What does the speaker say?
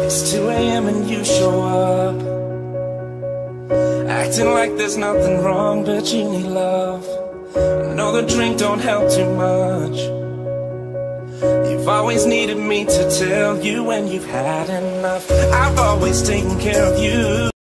It's 2 a.m. and you show up, acting like there's nothing wrong, but you need love. I know the drink don't help too much. You've always needed me to tell you when you've had enough. I've always taken care of you.